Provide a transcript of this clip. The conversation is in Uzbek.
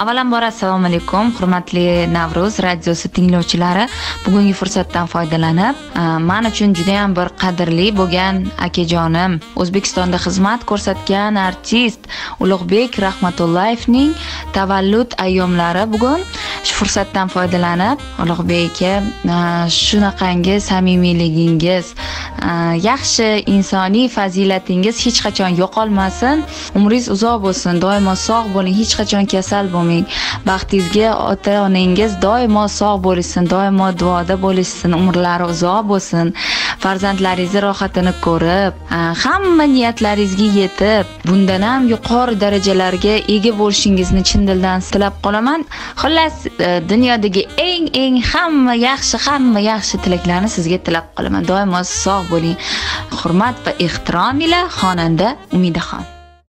Avvalambor assalomu alaykum, hurmatli Navruz radiosi tinglovchilari. Bugungi fursatdan foydalanib, men uchun juda ham bir qadrli bo'lgan akajonim, O'zbekistonda xizmat ko'rsatgan artist Ulug'bek Rahmatullayevning tavallud ayyomlari bugun. Shu fursatdan foydalanib, Ulug'bek aka, shunaqangi samimiyligingiz, yaxshi insoniy fazilatingiz hech qachon yo'qolmasin. Umringiz uzoq bo'lsin, doimo sog' bo'ling, hech qachon kasal bo'lmang. Baxtingizga ota-onangiz doimo sog' bo'lsin, doimo duoda bo'lishsin, umrlari uzoq bo'lsin. Farzandlaringizni rohatini ko'rib, hamma niyatlaringizga yetib, bundan ham yuqori darajalarga ega bo'lishingizni chin dildan tilab qolaman. Xullas, dunyodagi eng hamma yaxshi tilaklarni sizga tilab qolaman. Doimo sog' bo'ling. Hurmat va ehtirom ila xonanda Umidaxon.